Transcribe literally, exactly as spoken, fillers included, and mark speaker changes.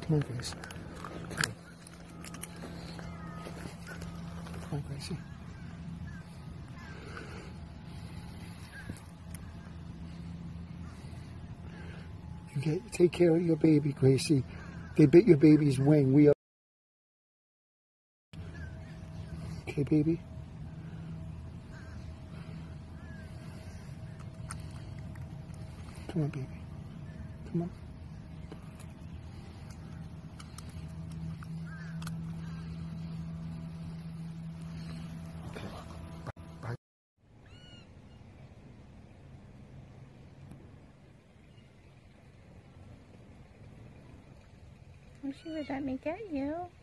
Speaker 1: Come on, Grace. Okay. Come on, Gracie. You get, take care of your baby, Gracie. They bit your baby's wing. We are... Okay, baby? Come on, baby. Come on. Okay. Bye.
Speaker 2: Well, she would let me get you.